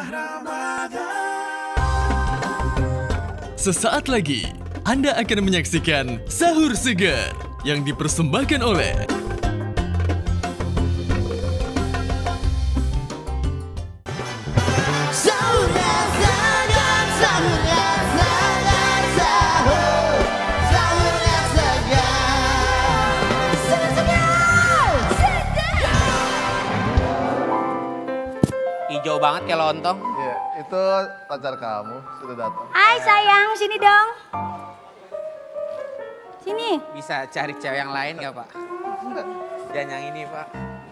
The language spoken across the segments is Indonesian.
Sesaat lagi, Anda akan menyaksikan Sahur Segar yang dipersembahkan oleh Hijau banget kayak lontong. Iya, itu pacar kamu sudah datang. Hai sayang, sini dong. Sini. Bisa cari cewek yang lain gak, Pak? Jangan yang ini, Pak.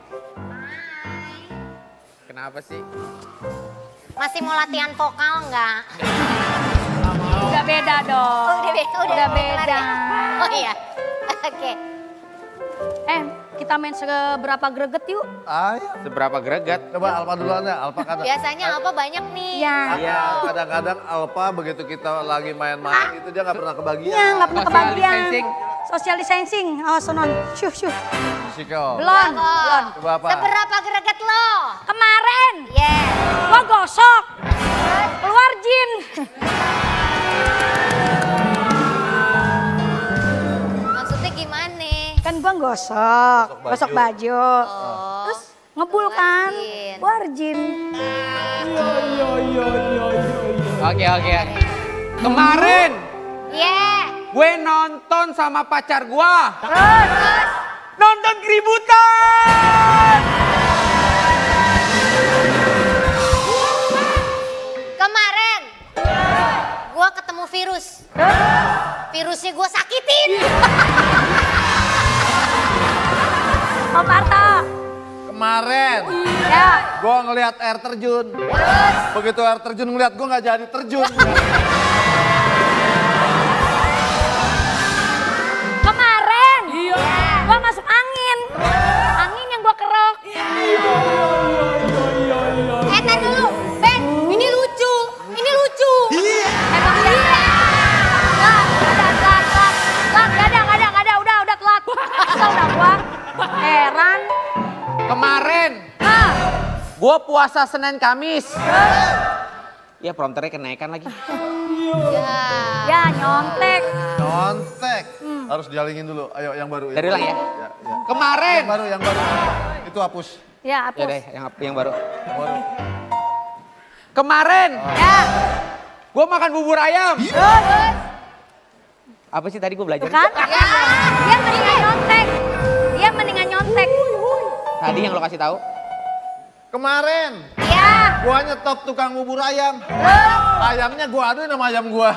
Kenapa sih? Masih mau latihan vokal nggak? Udah beda dong. Oh, udah beda. Oh iya, oke. Kita main seberapa greget yuk? Ayo, Seberapa greget? coba Alpa duluan ya, Alpa kan. Biasanya apa banyak nih? Ya. Iya, kadang-kadang Alpa begitu kita lagi main-main itu dia nggak pernah kebagian. Iya, nggak pernah Social kebagian. distancing. Social distancing. Oh, sonon. Syuh. Siko. Belum. Coba apa? Seberapa greget lo? Kemarin. Yeah. Gua gosok. Keluar jin. Maksudnya gimana? Kan gua gosok Gosok baju. baju. Oh. Terus ngebul kan. jin. Keluar jin. Oke. Kemarin Yeah. gue nonton sama pacar gua. Terus Nonton keributan. kemarin gua ketemu virus. Virusnya gua sakitin. Om Parto. Kemarin Ya. gue ngelihat air terjun. Begitu air terjun ngeliat gue nggak jadi terjun. Kemarin. Gua masuk angin. Angin yang gua kerok. Tar dulu, Ben, ini lucu. Ini lucu. Emang iya. Gak ada. Udah telat. Kesel dah gua. Heran. Kemarin gue puasa Senin Kamis. Ya prompternya kenaikan lagi. Ya nyontek. Nyontek. Harus dialingin dulu. Ayo yang baru. Dari ulang ya. Ya. Kemarin. Yang baru. Itu hapus. Ya Ya hapus. deh yang baru. Yang baru. Kemarin Ya. gue makan bubur ayam. Apa sih tadi gue belajar? Tuh kan? Dia mendingan nyontek. Tadi yang lo kasih tahu. Kemarin Ya. gua nyetop tukang bubur ayam. Ayamnya gua aduin sama ayam gua.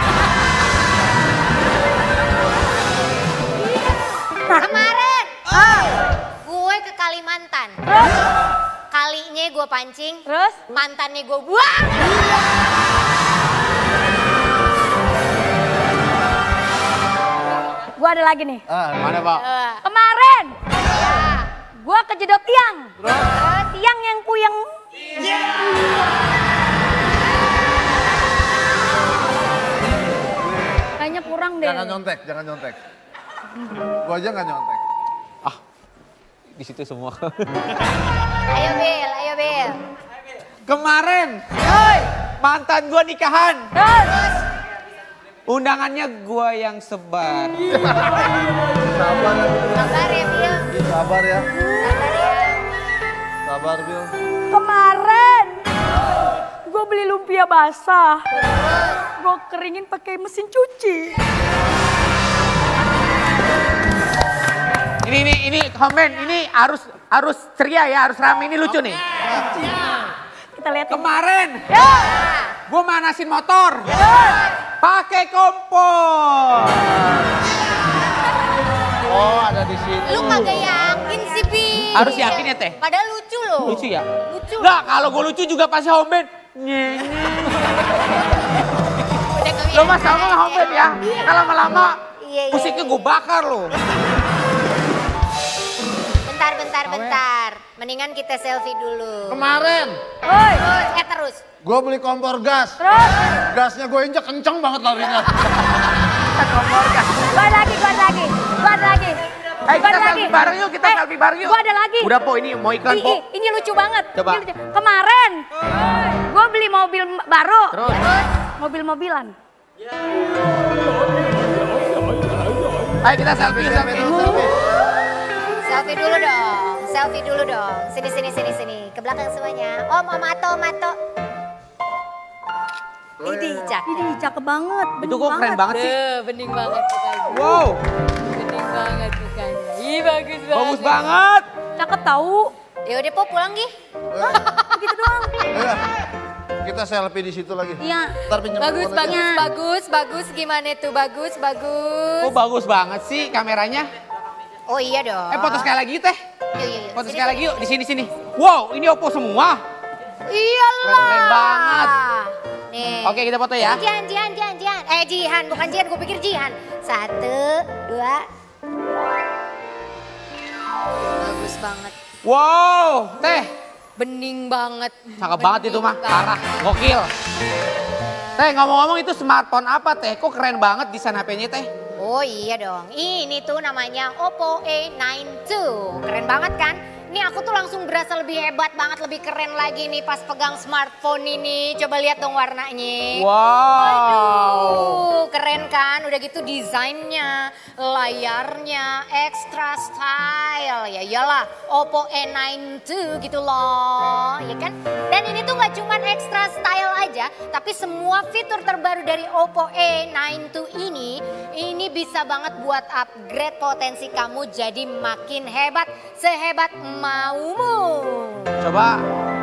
Kemarin gue ke Kalimantan. Kalinya gue pancing, Terus? mantannya gue buang. Gua ada lagi nih. Mana Pak? Kemarin Ya. gua kejedot tiang. Tiang yang puyeng. Kayaknya kurang deh. Jangan nyontek. Gua aja nggak nyontek. Di situ semua. Ayo Bil. Kemarin mantan gue nikahan. Undangannya gue yang sebar. Sabar ya, Bil. Sabar ya Bil. Sabar ya. Sabar ya. Sabar, Bil. Kemarin gua beli lumpia basah. Gua keringin pakai mesin cuci. Ini komen, ini harus ceria ya, harus rame, ini lucu nih. Kita lihat. Kemarin Ya. gue manasin motor. Pakai kompor. Oh, ada di sini. Lu kagak yakin sih Bil. Harus yakin ya Teh? Padahal lucu loh. Lucu ya? Lucu. Enggak, kalau gue lucu juga pasti home band. Udah Lo mas sama nggak home band ya? Kalau lama-lama Iya. musiknya gue bakar lo. Bentar. Mendingan kita selfie dulu. Kemarin Terus. gue beli kompor gas. Terus. Gasnya gue injek kenceng banget larinya. Gua ada lagi. Ayo kita Gua ada selfie bareng yuk, kita selfie bareng yuk. Gua ada lagi. Udah Po, ini mau iklan Po. Ini lucu banget. Coba. Ini lucu. Kemarin gua beli mobil baru. Terus. Mobil-mobilan. Ayo kita selfie. Selfie dulu dong. Selfie dulu dong. Sini. Ke belakang semuanya. Om Ato. Ini Cakep banget. Itu kok keren banget sih. bening banget mukanya. Wow. Bening banget mukanya. Ih bagus banget. Bagus banget. Cakep tahu. Ya udah Po pulang Gi. Begitu doang. Ayo, kita selfie di situ lagi. Iya. Ntar pinjam handphone aja. Bagus. Gimana tuh? Bagus. Oh bagus banget sih kameranya. Oh iya dong. Foto sekali lagi teh. Yuk. Foto sekali lagi yuk di sini. Wow, ini Oppo semua. Iyalah. Keren banget. Nih. Oke, kita foto ya. Jihan. Jihan, bukan Jihan, gue pikir Jihan. 1, 2. Bagus banget. Wow, teh. Bening banget. Cakep banget itu mah, parah, gokil. Teh, ngomong-ngomong itu smartphone apa teh? Kok keren banget desain HP-nya teh? Oh iya dong, ini tuh namanya Oppo A92. Keren banget kan? Ini aku tuh langsung berasa lebih hebat banget, lebih keren lagi nih pas pegang smartphone ini. Coba lihat dong warnanya. Wow. Aduh, keren kan? Udah gitu desainnya, layarnya, extra style. Ya iyalah, Oppo A92 gitu loh, ya kan? Dan ini tuh gak cuman extra style aja, tapi semua fitur terbaru dari Oppo A92 ini bisa banget buat upgrade potensi kamu jadi makin hebat, sehebat maumu. Coba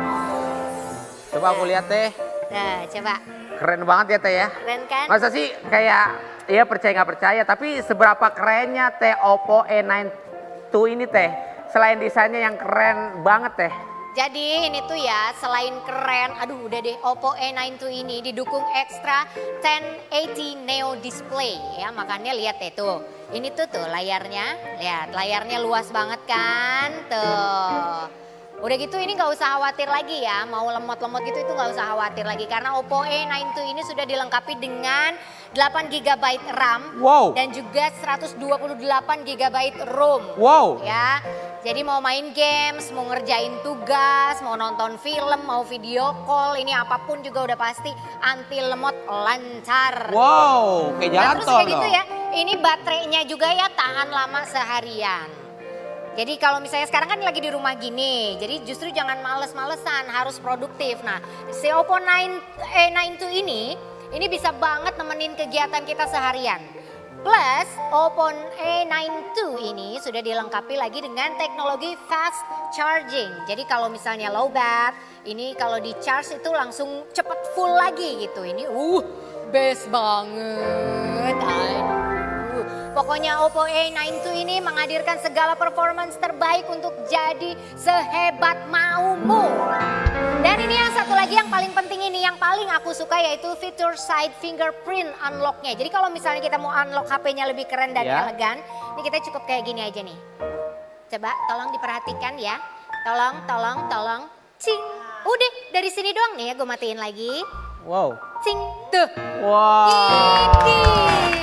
aku lihat teh. Nah, coba. Keren banget ya teh ya. Keren kan? Masa sih kayak, ya percaya nggak percaya, tapi seberapa kerennya teh Oppo A92 ini teh. Selain desainnya yang keren banget teh. Jadi ini tuh ya selain keren, aduh udah deh Oppo A92 ini didukung ekstra 1080 Neo display ya, makanya lihat deh tuh. Ini tuh layarnya, lihat layarnya luas banget kan tuh. Udah gitu ini gak usah khawatir lagi ya, mau lemot-lemot gitu itu gak usah khawatir lagi. Karena Oppo A92 ini sudah dilengkapi dengan 8 GB RAM Wow. dan juga 128 GB ROM. Wow. Ya, jadi mau main games, mau ngerjain tugas, mau nonton film, mau video call, ini apapun juga udah pasti anti lemot lancar. Wow, kayak jalan Terus tol kayak gitu dong. ya, ini baterainya juga ya tahan lama seharian. Jadi kalau misalnya sekarang kan lagi di rumah gini, jadi justru jangan males-malesan, harus produktif. Nah, si Oppo A92 ini bisa banget nemenin kegiatan kita seharian. Plus, Oppo A92 ini sudah dilengkapi lagi dengan teknologi fast charging. Jadi kalau misalnya low bat, ini kalau di charge itu langsung cepet full lagi gitu. Ini best banget. Aduh. Pokoknya Oppo A92 ini menghadirkan segala performance terbaik untuk jadi sehebat maumu. Dan ini yang satu lagi yang paling penting ini, yang paling aku suka yaitu fitur side fingerprint unlock-nya. Jadi kalau misalnya kita mau unlock HP-nya lebih keren dan elegan, ini kita cukup kayak gini aja nih. Coba tolong diperhatikan ya. Tolong. Cing. Udah dari sini doang nih ya, gue matiin lagi. Wow. Cing. Tuh. Wow. Ini.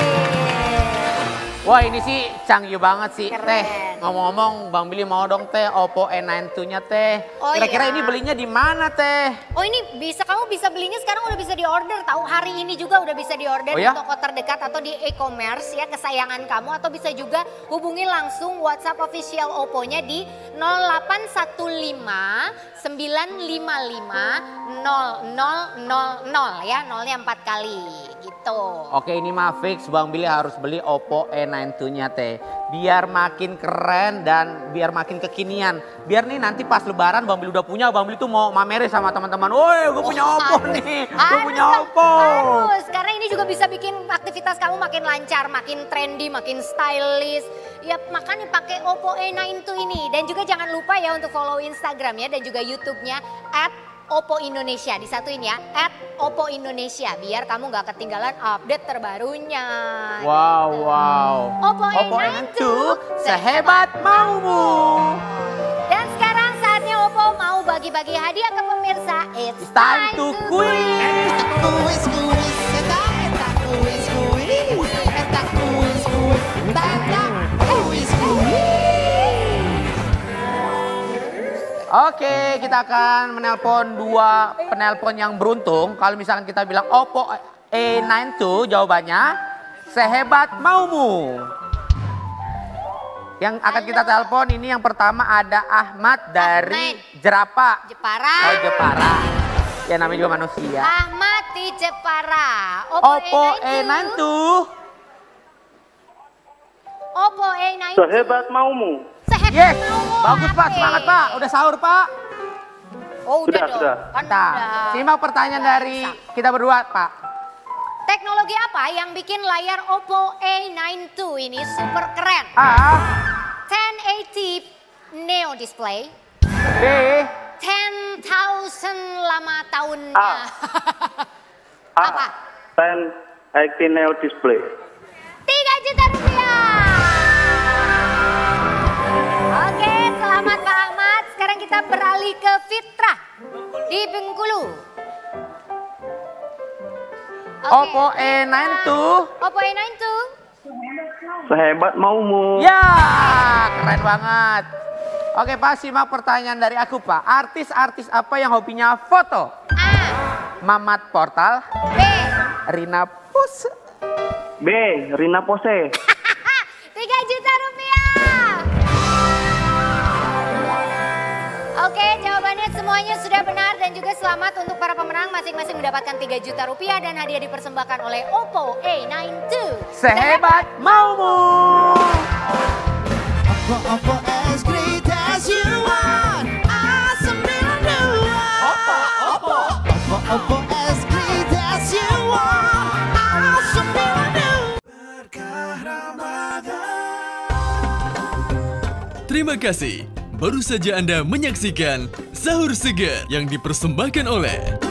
Wah ini sih canggih banget sih Keren. teh. Ngomong-ngomong Bang Billy mau dong teh Oppo A92-nya teh. Oh, Kira-kira iya. ini belinya di mana teh? Oh ini kamu bisa belinya sekarang udah bisa diorder tahu, hari ini juga udah bisa diorder Oh, ya? di toko terdekat atau di e-commerce ya kesayangan kamu, atau bisa juga hubungi langsung WhatsApp official Oppo-nya di 0815 955 0000 ya, nolnya 4 kali gitu. Oke ini mah fix Bang Billy harus beli Oppo A92-nya teh. Biar makin keren dan biar makin kekinian. Biar nih nanti pas lebaran Bang Billy udah punya, Bang Billy tuh mau mamerin sama teman-teman. Woi gue punya Oppo nih, gue punya Oppo. Harus, karena ini juga bisa bikin aktivitas kamu makin lancar, makin trendy, makin stylish. Ya makanya pakai Oppo A92 ini. Dan juga jangan lupa ya untuk follow Instagram ya dan juga YouTube-nya @Oppo Indonesia, disatuin ya, @Oppo Indonesia, biar kamu gak ketinggalan update terbarunya. Wow. Oppo A92 sehebat maumu. Dan sekarang saatnya Oppo mau bagi-bagi hadiah ke pemirsa. It's Time to quiz. Oke, kita akan menelpon 2 penelpon yang beruntung. Kalau misalkan kita bilang Oppo A9 II, jawabannya sehebat maumu. Yang akan kita telepon ini yang pertama ada Ahmad dari Jerapa. Jepara. Oh, Jepara. Ya namanya juga manusia. Ahmad di Jepara. Oppo A9 II. Oppo A9 II. Sehebat maumu. Sehebat Yes, maumu. bagus Pak, Oke. semangat Pak. Udah sahur Pak. Oh udah Sudah, dong. sudah. Kan Nah, udah. simak pertanyaan dari kita berdua Pak. Teknologi apa yang bikin layar Oppo A9 II ini super keren? A, 1080 Neo display. B, 10,000 lama tahunnya. A. Apa? 1080 Neo display. 3 juta rupiah. Oke, selamat Pak Ahmad. Sekarang kita beralih ke Fitrah di Bengkulu. Oke. Oppo A9 II. Oppo A9 II. Sehebat maumu. Ya, keren banget. Oke Pak, simak pertanyaan dari aku Pak. Artis-artis apa yang hobinya foto? A. Mamat Portal, B. Rina Pus. B. Rina Pose. 3 juta rupiah. Oke, jawabannya semuanya sudah benar dan juga selamat untuk para pemenang masing-masing mendapatkan 3 juta rupiah dan hadiah dipersembahkan oleh Oppo A9 II. Sehebat maumu. Oppo as great as you are, awesome Oppo as great as you are, awesome Berkah Ramadan. Terima kasih. Baru saja Anda menyaksikan Sahur Segar yang dipersembahkan oleh